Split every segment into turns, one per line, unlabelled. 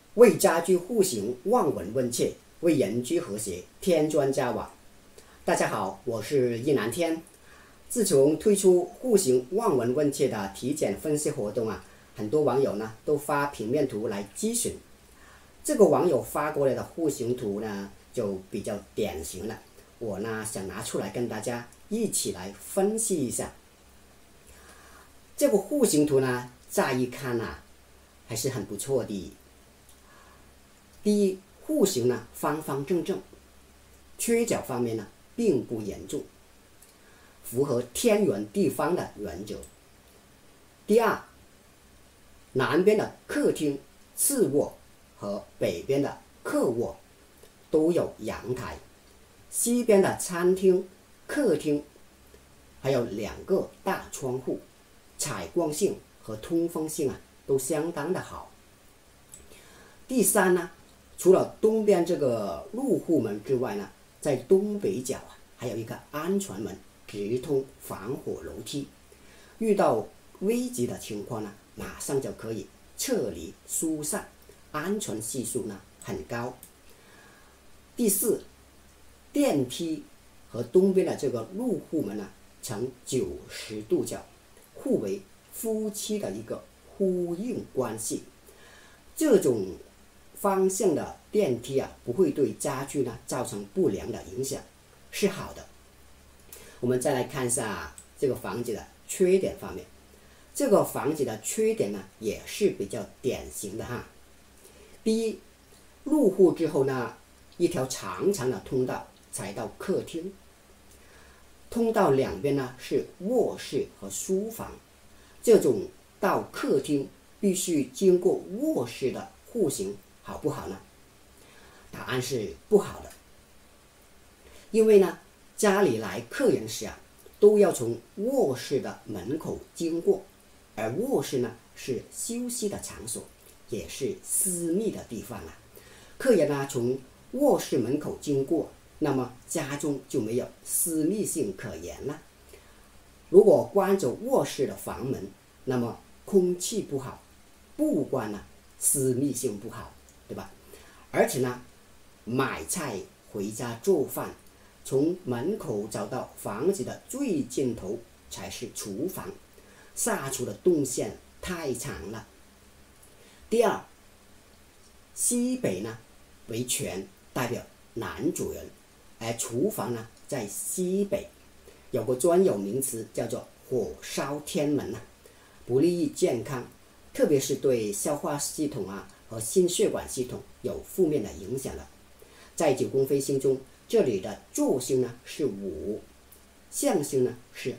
为家居户型望闻问切，为人居和谐添砖加瓦。大家好，我是易南天。自从推出户型望闻问切的体检分析活动很多网友呢都发平面图来咨询。这个网友发过来的户型图呢就比较典型了，我呢想拿出来跟大家一起来分析一下。这个户型图呢，乍一看还是很不错的。第一，户型呢方方正正，缺角方面呢并不严重，符合天圆地方的原则。第二，南边的客厅、次卧和北边的客卧都有阳台，西边的餐厅、客厅还有2个大窗户，采光性和通风性都相当的好。第三呢，除了东边这个入户门之外呢，在东北角还有一个安全门，直通防火楼梯，遇到危急的情况呢，马上就可以撤离疏散，安全系数呢很高。第四，电梯和东边的这个入户门呢呈90度角，互为夫妻的一个呼应关系。这种方向的电梯不会对家居呢造成不良的影响，是好的。我们再来看一下这个房子的缺点方面。这个房子的缺点呢也是比较典型的第一，入户之后呢，一条长长的通道才到客厅，通道两边呢是卧室和书房，这种到客厅必须经过卧室的户型好不好呢？答案是不好的。因为呢，家里来客人时都要从卧室的门口经过，而卧室呢是休息的场所，也是私密的地方客人呢从卧室门口经过，那么家中就没有私密性可言了。如果关着卧室的房门，那么空气不好，不关呢私密性不好，对吧？而且呢，买菜回家做饭，从门口走到房子的最尽头才是厨房，下厨的动线太长了。第二，西北呢为权，代表男主人，而厨房呢在西北，有个专有名词叫做火烧天门不利于健康，特别是对消化系统和心血管系统有负面的影响了。在9宫飞星中，这里的坐星呢是5，象星呢是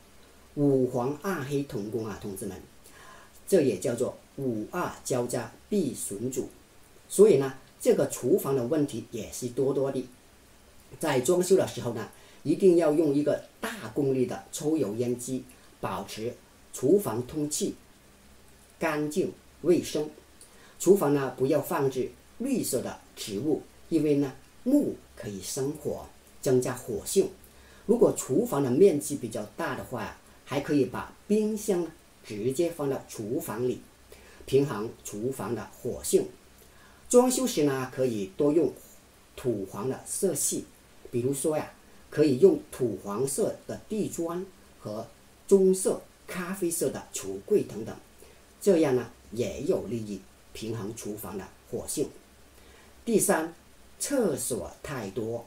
2，5黄2黑同宫同志们，这也叫做5-2交加必损主。所以呢，这个厨房的问题也是多多的。在装修的时候呢，一定要用一个大功率的抽油烟机，保持厨房通气、干净卫生。厨房呢不要放置绿色的植物，因为呢木可以生火，增加火性。如果厨房的面积比较大的话，还可以把冰箱直接放到厨房里，平衡厨房的火性。装修时呢，可以多用土黄的色系，比如说可以用土黄色的地砖和棕色、咖啡色的橱柜等等，这样呢也有利于平衡厨房的火性。第三，厕所太多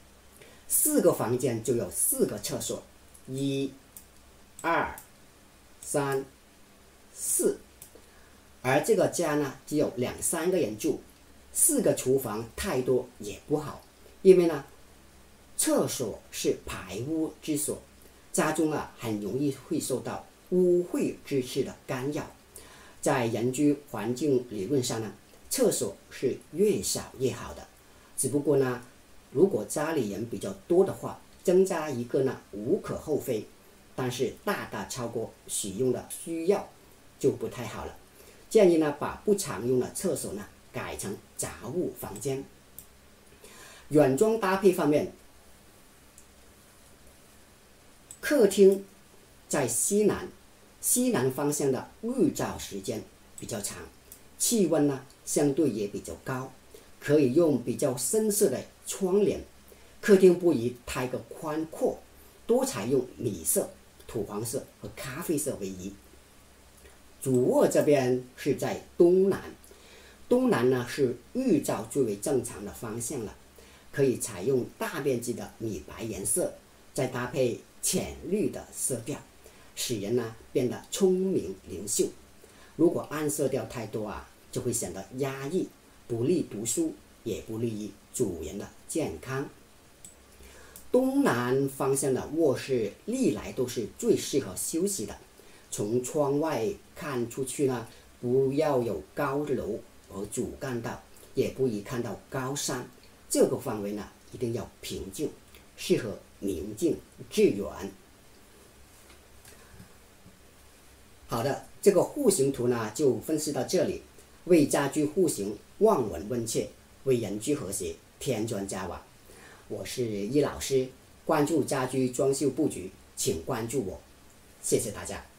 ，4个房间就有4个厕所，1、2、3、4，而这个家呢只有2-3个人住，4个厨房太多也不好，因为呢厕所是排污之所，家中很容易会受到污秽之气的干扰。在人居环境理论上呢，厕所是越少越好的，只不过呢，如果家里人比较多的话，增加一个呢无可厚非，但是大大超过使用的需要就不太好了。建议呢把不常用的厕所呢改成杂物房间。软装搭配方面，客厅在西南方向的日照时间比较长，气温呢相对也比较高，可以用比较深色的窗帘。客厅不宜太过宽阔，多采用米色、土黄色和咖啡色为宜。主卧这边是在东南，东南呢是日照最为正常的方向了，可以采用大面积的米白颜色，再搭配浅绿的色调，使人呢变得聪明灵秀。如果暗色调太多就会显得压抑，不利读书，也不利于主人的健康。东南方向的卧室历来都是最适合休息的。从窗外看出去呢，不要有高楼和主干道，也不宜看到高山。这个范围呢，一定要平静，适合宁静致远。好的，这个户型图呢就分析到这里。为家居户型望闻问切，为人居和谐添砖加瓦。我是易老师，关注家居装修布局，请关注我，谢谢大家。